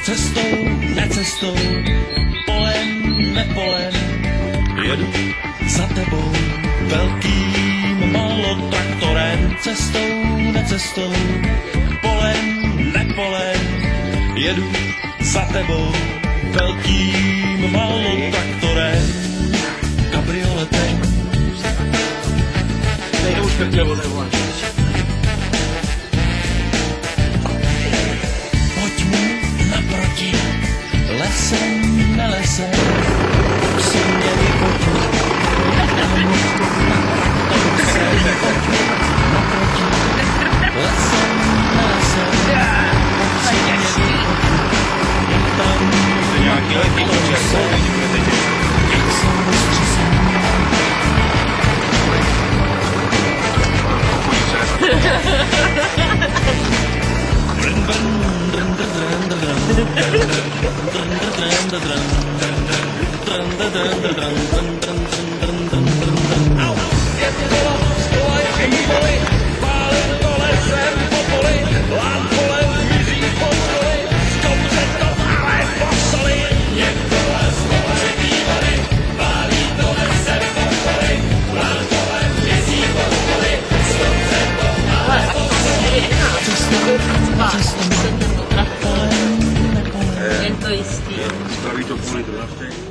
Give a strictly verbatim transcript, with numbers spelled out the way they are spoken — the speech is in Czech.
Cestou, necestou, polem, nepolem, jedu za tebou velkým malotraktorem. Cestou, necestou, polem, nepolem, jedu za tebou velkým malotraktorem. Kabrioletem. Nejde už pěkně vody, vole. Pojď mu naproti, lesem, nelesem, si mě vypotí. Pojď mu naproti, lesem, nelesem, si mě vypotí. Tam Nějaký letý počet, jak jsem roztřesen. Je to jistý. Spraví to kvůli druhé.